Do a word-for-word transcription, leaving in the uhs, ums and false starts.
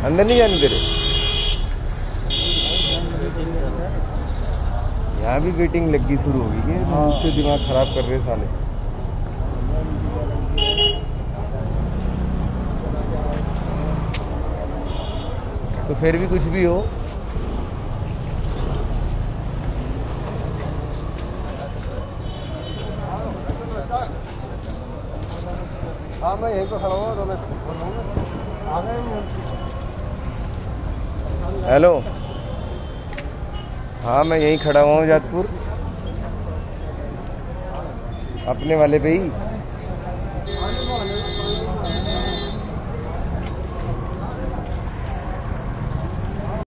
अंदर नहीं जाने दे रहे। यहाँ भी वेटिंग लगी शुरू होगी कि नीचे दिमाग खराब कर रहे साले। तो फिर भी कुछ भी हो, हाँ मैं यहीं पर खड़ा हुआ तो मैं आ गए। हेलो, हाँ मैं यहीं खड़ा हुआ हूँ जाजपुर अपने वाले पे ही।